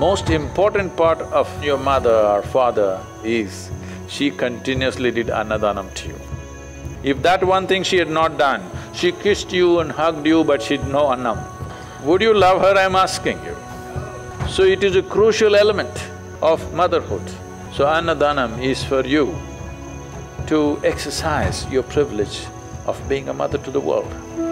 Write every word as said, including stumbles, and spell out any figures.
most important part of your mother or father is she continuously did Annadanam to you. If that one thing she had not done, she kissed you and hugged you but she had no annam, would you love her, I'm asking you? So it is a crucial element of motherhood. So Annadanam is for you to exercise your privilege of being a mother to the world.